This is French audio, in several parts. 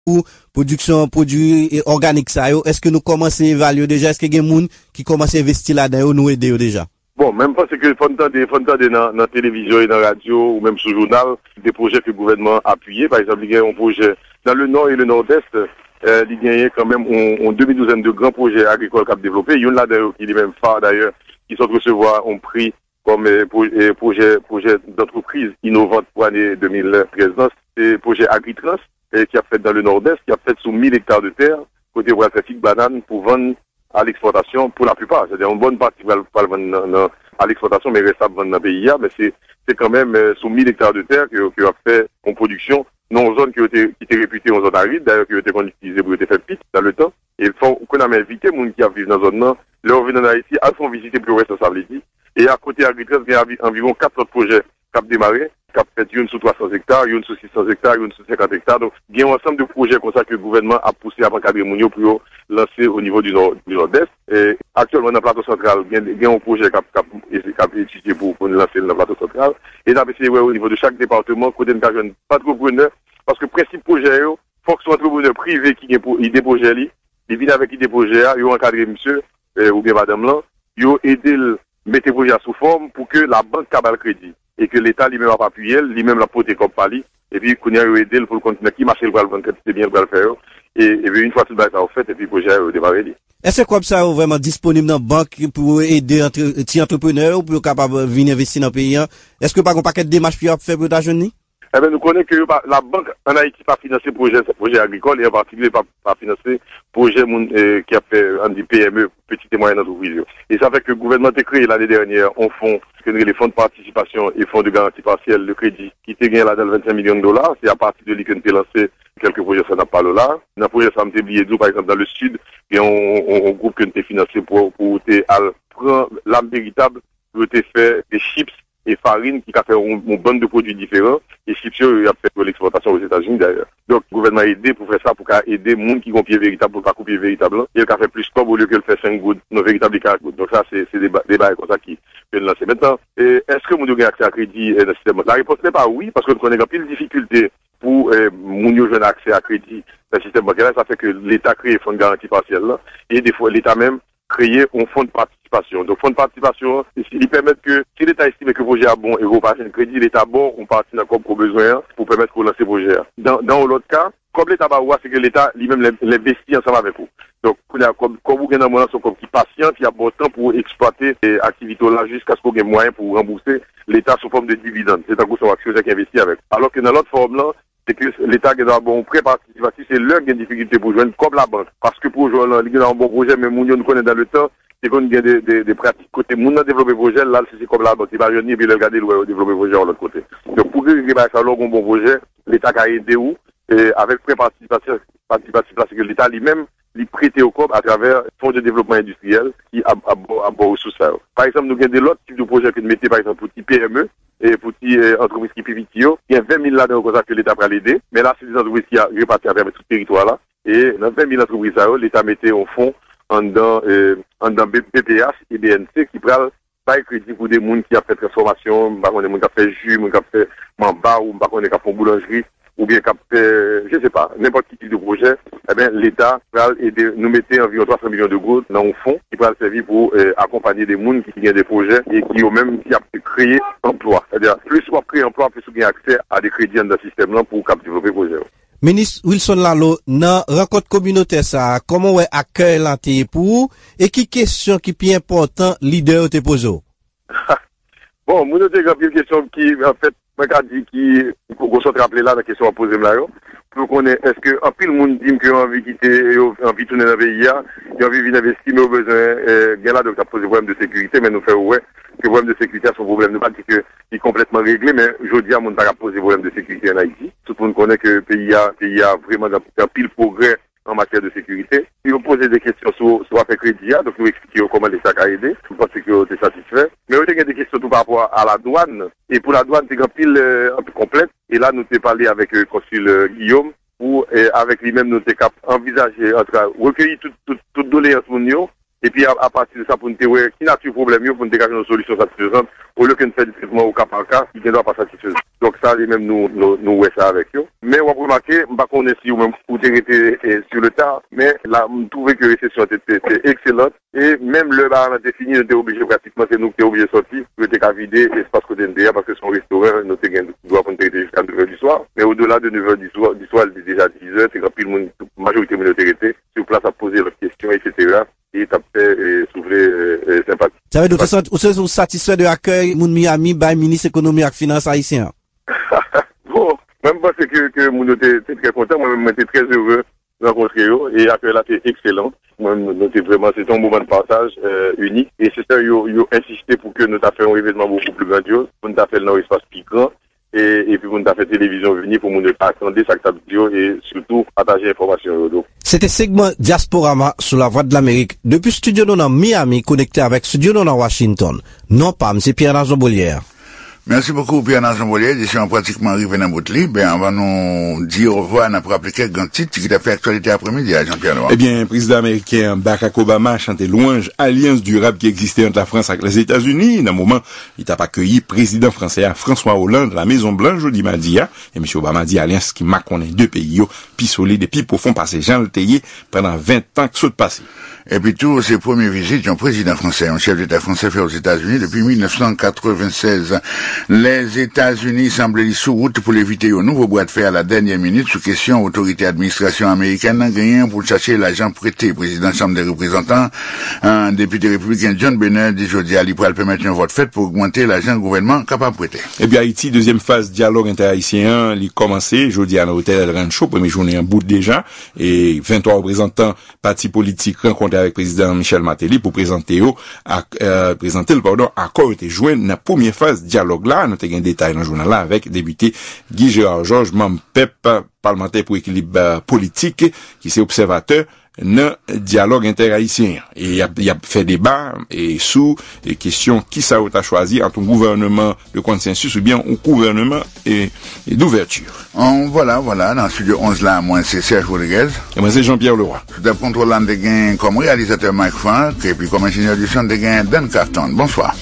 pour production produits organiques ça yo, est-ce que nous commençons à évaluer déjà, est-ce que il y a des gens qui commencent à investir là-dedans nous aider déjà? Bon, même pas c'est que faut entendre dans la télévision et dans la radio ou même sur le journal des projets que le gouvernement a appuyés. Par exemple, il y a un projet dans le nord et le nord-est, il y a quand même une demi-douzaine de grands projets agricoles qui ont développé. Il y en a d'ailleurs qui est même phare d'ailleurs, qui sont recevoir un prix comme projet d'entreprise innovante pour l'année 2013. C'est projet Agritrans qui a fait dans le nord-est, qui a fait sur 1000 hectares de terre, côté Royal Trafic banane pour vendre à l'exportation pour la plupart. C'est-à-dire une bonne partie va le vendre à l'exportation, mais reste à vendre dans le pays. Mais c'est quand même sur 1000 hectares de terre qui a fait en production dans une zone qui était réputée en zone aride, d'ailleurs qui a été utilisée pour être fait pite dans le temps. Et il faut qu'on a invité les gens qui vivent dans la zone, leur venir en Haïti, à font visiter pour le responsabilité. Et à côté agriculture, il y a environ 4 autres projets qui ont démarré, qui ont fait une sur 300 hectares, une sur 600 hectares, une sur 50 hectares. Donc, il y a un ensemble de projets comme ça que le gouvernement a poussé à encadrer Mounio pour lancer au niveau du nord-est. Et actuellement, dans le plateau central, il y a un projet qui a été étudié pour lancer dans le plateau central. Et là, c'est au niveau de chaque département, côté de pas trop preneur, parce que le principe projet, il faut que ce soit un entrepreneur privé qui ait des projets, il vient avec des projets, il a encadré monsieur, ou bien madame là, il a aidé mettre les projets sous forme pour que la banque cabale crédit. Et que l'État lui-même a appuyé, lui-même l'a porté comme pali, et puis qu'on a aidé pour le continuer, qui marche le bras, c'est bien le bras le faire, et puis une fois tout le ça fait, et puis le projet a démarré. Est-ce que comme ça est vraiment disponible dans la banque pour aider les entrepreneurs pour capable venir investir dans le pays? Est-ce que par un paquet de démarches pour faire pour ta jeune? Eh bien, nous connaissons que la banque en Haïti pas financé projet agricole et en particulier pas financé projet qui a fait des PME, petites et moyennes entreprises. Et ça fait que le gouvernement a créé l'année dernière un fonds, les fonds de participation et fonds de garantie partielle de crédit, qui était gagné là-dedans 25 millions de dollars. C'est à partir de lui qu'on a lancé quelques projets, ça n'a pas là. Dans le projet, ça m'a oublié par exemple, dans le sud, il y a un groupe qui a été financé pour prendre l'âme véritable, pour faire des chips et farine qui a fait une bande de produits différents et chips il a fait pour l'exportation aux États-Unis d'ailleurs. Donc le gouvernement a aidé pour faire ça, pour aider les gens qui ont pied véritable pour pas couper véritable et il a fait plus comme au lieu que le faire 5 gouttes non véritable 4 gouttes. Donc ça c'est des débats comme ça qui viennent lancer. Maintenant, est-ce que nous avons accès à crédit dans le système? La réponse n'est pas oui parce que nous connaissons plus de difficultés pour nous donner accès à crédit dans le système bancaire. Ça fait que l'État crée un fonds de garantie partielle là et des fois l'État même créer un fonds de participation. Donc, fonds de participation, il permet que, si l'État estime que le projet est bon et qu'on passe un crédit, l'État bon, on partit dans comme besoin pour permettre qu'on lance le projet. Dans l'autre cas, comme l'État va voir, c'est que l'État lui-même l'investit ensemble avec vous. Donc, comme vous avez un moment, comme qui patient, qui a bon temps pour exploiter ces activités-là jusqu'à ce qu'on ait moyen pour rembourser l'État sous forme de dividendes. C'est un coup son action qui investit avec. Alors que dans l'autre forme-là, c'est que l'État qui a un bon prêt participatif, c'est leur qui a une difficulté pour joindre comme la banque. Parce que pour joindre, il y a un bon projet, mais nous nous connaissons dans le temps, c'est qu'on a des pratiques côté, nous avons développé le projet, là, c'est comme la banque, il va venir, puis il va regarder le développer le projet de l'autre côté. Donc, pour que il y ait un bon projet, l'État a aidé où, et avec prêt participatif, c'est que l'État lui-même, lui prêter au COP à travers le Fonds de développement industriel qui a bon sous ça. Par exemple, nous avons des autres types de projets que nous mettons, par exemple, pour les PME et pour les entreprises qui vivent il y a 20 000 là-dedans comme ça que l'État va l'aider. Mais là, c'est des entreprises qui ont réparti à travers tout le territoire là. Et dans 20 000 entreprises là, l'État mettait au fond en dans BPH et BNC qui prennent pas crédit pour des gens qui ont fait transformation, des gens qui ont fait jus, des gens qui ont fait mamba ou des gens qui ont fait boulangerie. Ou bien je sais pas, n'importe quel type de projet, eh bien, l'État va aider, nous mettre environ 300 millions de gouttes dans un fonds qui va servir pour accompagner des gens qui gagnent des projets et qui ont même qui a créé emploi. C'est-à-dire, plus on crée emploi, plus on a accès à des crédits dans le système là pour développer le projet. Ministre Wilson Lalo, dans rencontre communautaire ça, comment ouais accueil l'anté pour et qui question qui est important leader te pose? Bon, moi j'ai une question qui en fait moi dit qui qu'on se rappeler là la question à poser là pour qu'on est-ce que en pile monde dit que envie quitter envie tourner dans le pays il a envie d'investir mais au besoin bien là donc ça pose des problèmes de sécurité mais nous fait ouais que le problème de sécurité sont problème ne pas dire que il est complètement réglé mais aujourd'hui on pas poser des problèmes de sécurité en Haïti tout le monde connaît que le pays a vraiment un pile progrès en matière de sécurité. Ils ont posé des questions sur affaire crédit, donc nous expliquons comment l'État a aidé. Je pense que vous êtes satisfait. Mais il y a des questions tout par rapport à la douane. Et pour la douane, c'est un pile un peu complète. Et là, nous avons parlé avec le consul Guillaume pour, avec lui-même, nous avons envisagé, en tout cas, recueillir toute doléance et puis à partir de ça, pour nous voir qui n'a le problème, pour nous dégager une solution satisfaisante, au lieu que nous fassions des traitements au cas par cas, qui ne doit pas satisfaire. Donc ça, même nous ouais ça avec eux. Mais on va remarquer, on va connaître si vous-même vous été sur le tas, mais là, on trouvait que la récession était excellente, et même le bar a été fini, on était obligé pratiquement, c'est nous qui étions obligés de sortir, pour être qu'à vider l'espace côté NDA, parce que son restaurant, nous doit prendre jusqu'à 9h du soir, mais au-delà de 9h du soir, il est déjà 10h, c'est quand pile monde, majorité de était sur place à poser leurs questions, etc. Et t'as fait souffler sympathie. Ça veut dire que vous êtes satisfait de l'accueil de Miami par le ministre économie et finance haïtien? Bon, même pas c'est que mon était très content, moi-même j'étais très heureux de rencontrer eux, et l'accueil là c'est excellent. Moi-même, vraiment, c'est un moment de partage unique, et c'est ça, ils ont insisté pour que nous fassions un événement beaucoup plus grandiose, pour nous faire dans l'espace plus grand. Et puis, on a fait télévision venir pour nous attendre ça et surtout partager l'information. C'était segment Diasporama sur la Voix de l'Amérique. Depuis Studio dans Miami, connecté avec Studio dans Washington. Non, pas, c'est Pierre-Jean Bollière. Merci beaucoup, Pierre-Jean Bollière. Je suis pratiquement arrivé dans votre lit. Ben, on va nous dire au revoir, on a rappelé quelques grands titres qui a fait actualité après-midi à Jean-Pierre Noir. Eh bien, président américain Barack Obama a chanté louange alliance durable qui existait entre la France et les États-Unis. Dans un moment, il t'a accueilli président français François Hollande, la Maison Blanche, jeudi mardi, et M. Obama dit alliance qui marque on est deux pays, puis solide et puis profond parce que Jean le Théier pendant 20 ans que ça de passé. Et puis tout, ses premières visites, un président français, un chef d'État français fait aux États-Unis depuis 1996. Les États-Unis semblaient sous route pour éviter un nouveau bras de fer à la dernière minute sous question autorité administration américaine n'a gagné pour chercher l'agent prêté. Président Chambre des représentants, un député républicain John Boehner dit jeudi à l'IPRAL permettre un vote fait pour augmenter l'agent gouvernement capable de prêter. Eh bien, Haïti, deuxième phase dialogue interhaïtien, il commencé jeudi à l'hôtel El Rancho, première journée en bout déjà, et 23 représentants partis politiques rencontrés avec président Michel Martelly pour présenter le accord était joint dans la première phase dialogue là. Nous avons un détail dans le journal là avec député Guy Gérard Georges, membre PEP, parlementaire pour équilibre politique, qui est observateur dans dialogue interhaïtien. Et il a fait débat et sous les questions qui ça a choisi entre un gouvernement de consensus ou bien un gouvernement et d'ouverture. Voilà, dans le studio 11 là, moi c'est Serge Rodriguez. Et moi c'est Jean-Pierre Leroy. De contrôlant de gain comme réalisateur Mike Frank et puis comme ingénieur du son de gain Dan Carton. Bonsoir.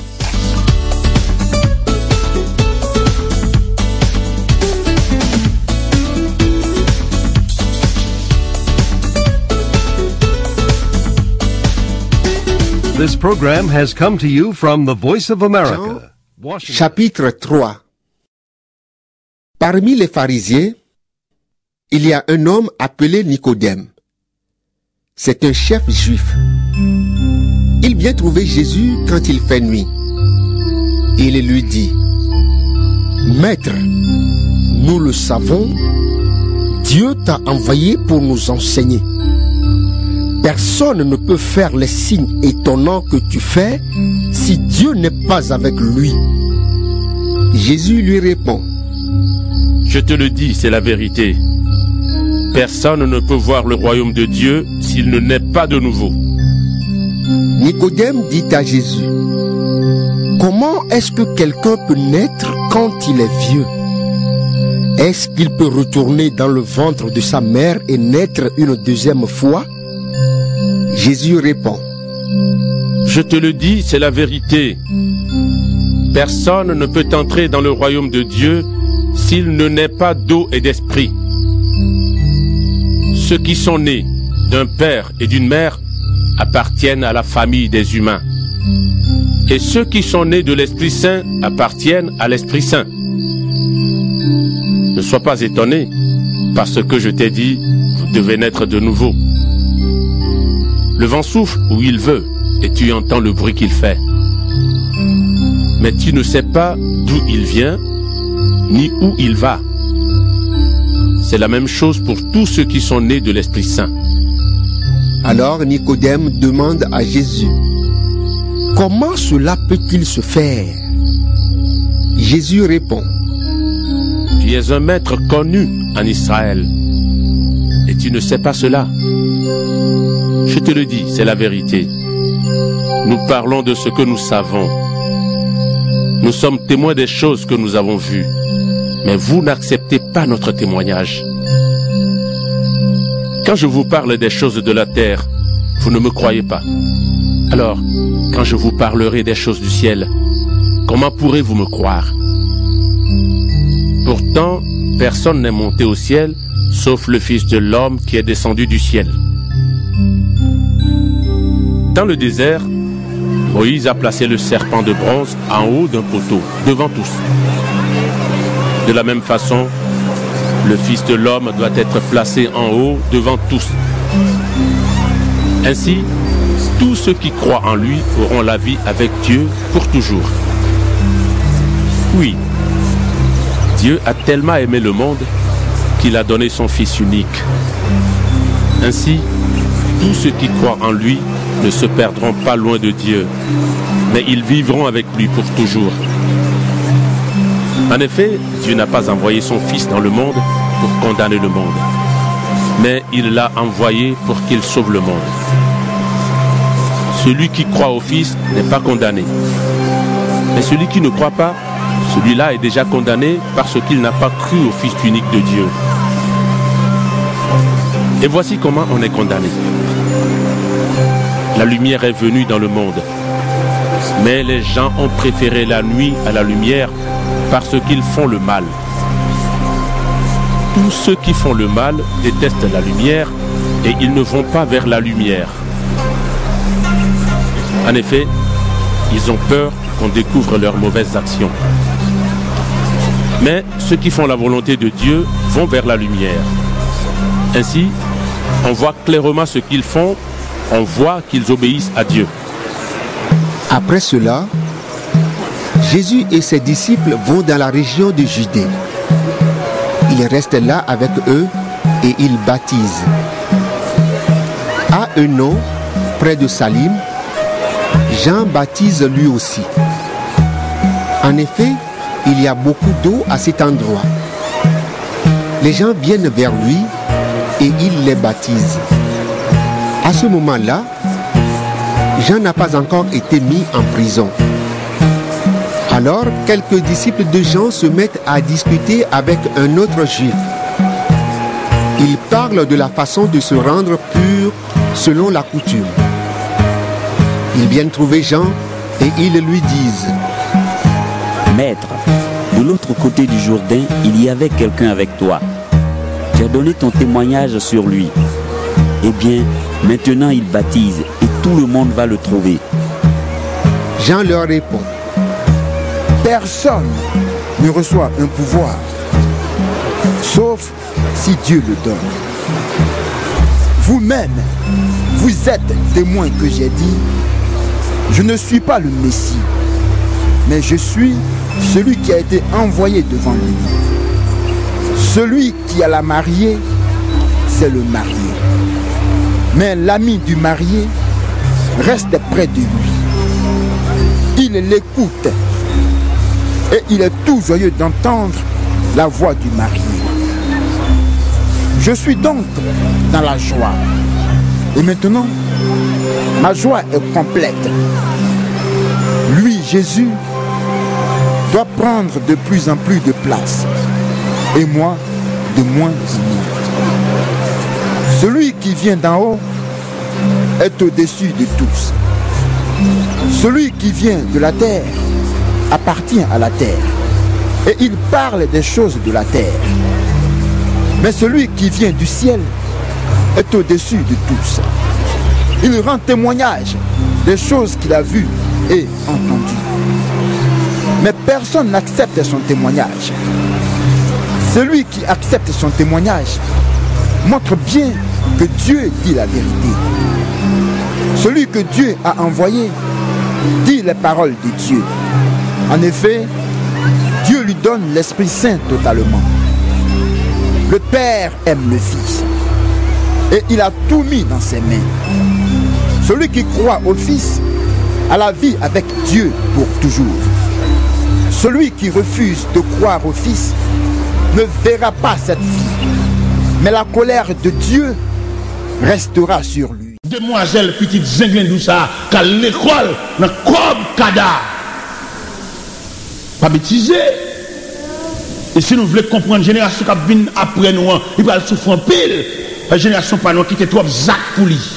This program has come to you from the Voice of America. Chapitre 3. Parmi les pharisiens, il y a un homme appelé Nicodème. C'est un chef juif. Il vient trouver Jésus quand il fait nuit. Il lui dit, « Maître, nous le savons, Dieu t'a envoyé pour nous enseigner. Personne ne peut faire les signes étonnants que tu fais si Dieu n'est pas avec lui. » Jésus lui répond, « Je te le dis, c'est la vérité. Personne ne peut voir le royaume de Dieu s'il ne naît pas de nouveau. » Nicodème dit à Jésus, « Comment est-ce que quelqu'un peut naître quand il est vieux? Est-ce qu'il peut retourner dans le ventre de sa mère et naître une deuxième fois? » Jésus répond, « Je te le dis, c'est la vérité. Personne ne peut entrer dans le royaume de Dieu s'il ne naît pas d'eau et d'esprit. Ceux qui sont nés d'un père et d'une mère appartiennent à la famille des humains. Et ceux qui sont nés de l'Esprit Saint appartiennent à l'Esprit Saint. Ne sois pas étonné, parce que je t'ai dit, vous devez naître de nouveau. Le vent souffle où il veut, et tu entends le bruit qu'il fait. Mais tu ne sais pas d'où il vient, ni où il va. C'est la même chose pour tous ceux qui sont nés de l'Esprit Saint. » Alors Nicodème demande à Jésus, « Comment cela peut-il se faire ?» Jésus répond, « Tu es un maître connu en Israël, et tu ne sais pas cela. Je te le dis, c'est la vérité. Nous parlons de ce que nous savons. Nous sommes témoins des choses que nous avons vues, mais vous n'acceptez pas notre témoignage. Quand je vous parle des choses de la terre, vous ne me croyez pas. Alors, quand je vous parlerai des choses du ciel, comment pourrez-vous me croire? Pourtant, personne n'est monté au ciel, sauf le Fils de l'homme qui est descendu du ciel. Dans le désert, Moïse a placé le serpent de bronze en haut d'un poteau, devant tous. De la même façon, le Fils de l'homme doit être placé en haut devant tous. Ainsi, tous ceux qui croient en lui auront la vie avec Dieu pour toujours. Oui, Dieu a tellement aimé le monde qu'il a donné son Fils unique. Ainsi, tous ceux qui croient en lui ne se perdront pas loin de Dieu, mais ils vivront avec lui pour toujours. En effet, Dieu n'a pas envoyé son Fils dans le monde pour condamner le monde, mais il l'a envoyé pour qu'il sauve le monde. Celui qui croit au Fils n'est pas condamné, mais celui qui ne croit pas, celui-là est déjà condamné parce qu'il n'a pas cru au Fils unique de Dieu. Et voici comment on est condamné. La lumière est venue dans le monde, mais les gens ont préféré la nuit à la lumière parce qu'ils font le mal. Tous ceux qui font le mal détestent la lumière et ils ne vont pas vers la lumière. En effet, ils ont peur qu'on découvre leurs mauvaises actions. Mais ceux qui font la volonté de Dieu vont vers la lumière. Ainsi, on voit clairement ce qu'ils font, on voit qu'ils obéissent à Dieu. Après cela, Jésus et ses disciples vont dans la région de Judée. Il reste là avec eux et il baptise. À Eunon, près de Salim, Jean baptise lui aussi. En effet, il y a beaucoup d'eau à cet endroit. Les gens viennent vers lui et il les baptise. À ce moment-là, Jean n'a pas encore été mis en prison. Alors, quelques disciples de Jean se mettent à discuter avec un autre juif. Ils parlent de la façon de se rendre pur selon la coutume. Ils viennent trouver Jean et ils lui disent: Maître, de l'autre côté du Jourdain, il y avait quelqu'un avec toi. Tu as donné ton témoignage sur lui. Eh bien, maintenant il baptise et tout le monde va le trouver. Jean leur répond: Personne ne reçoit un pouvoir, sauf si Dieu le donne. Vous-même, vous êtes témoins que j'ai dit: je ne suis pas le Messie, mais je suis celui qui a été envoyé devant lui. Celui qui a la mariée, c'est le marié. Mais l'ami du marié reste près de lui. Il l'écoute et il est tout joyeux d'entendre la voix du marié. Je suis donc dans la joie. Et maintenant, ma joie est complète. Lui, Jésus, doit prendre de plus en plus de place. Et moi, de moins en moins. Celui qui vient d'en haut est au-dessus de tous. Celui qui vient de la terre appartient à la terre. Et il parle des choses de la terre. Mais celui qui vient du ciel est au-dessus de tous. Il rend témoignage des choses qu'il a vues et entendues. Mais personne n'accepte son témoignage. Celui qui accepte son témoignage montre bien que Dieu dit la vérité. Celui que Dieu a envoyé dit les paroles de Dieu. En effet, Dieu lui donne l'Esprit Saint totalement. Le Père aime le Fils et il a tout mis dans ses mains. Celui qui croit au Fils a la vie avec Dieu pour toujours. Celui qui refuse de croire au Fils ne verra pas cette vie, mais la colère de Dieu restera sur lui. Demoiselle petite zinglin douça qu'à l'école dans comme kada pas bêtiser. Et si nous voulons comprendre la génération qui vient après nous, il va souffrir en pile. La génération pas nous qui était trop zac pour lui.